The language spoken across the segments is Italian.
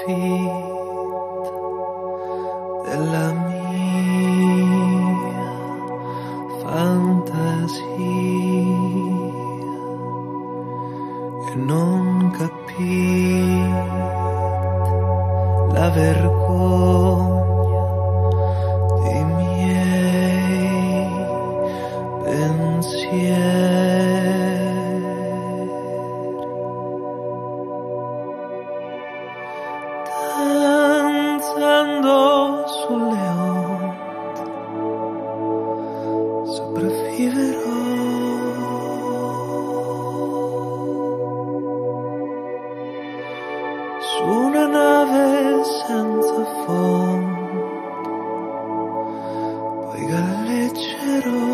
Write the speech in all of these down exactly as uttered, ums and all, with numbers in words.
vita della mia fantasia e non capite la vergogna dei miei pensieri. Danzando sulle onde sopravviverò. Su una nave senza fondo, poi galleggerò.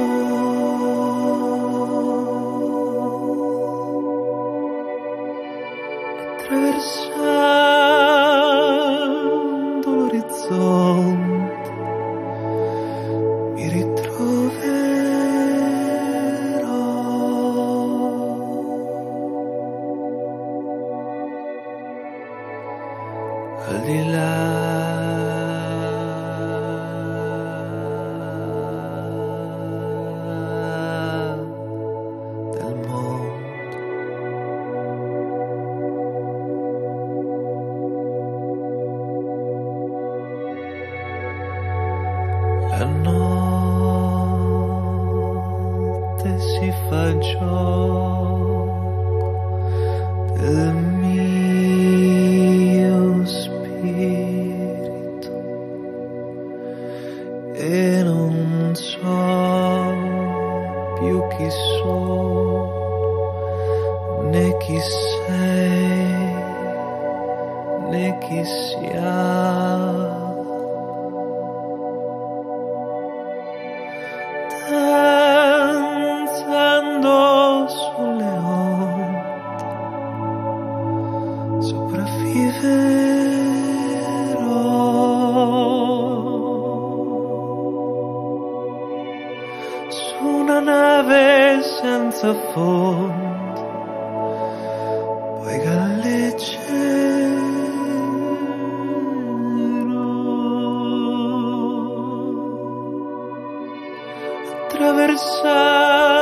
Attraversando l'orizzonte mi ritroverò. Al di là del mondo. La notte si fa gioco del mio spirito e non so più chi sono né chi sei né chi siamo. Danzando sulle onde sopravviverò. Su una nave senza fondo, poi galleggerò. Attraversare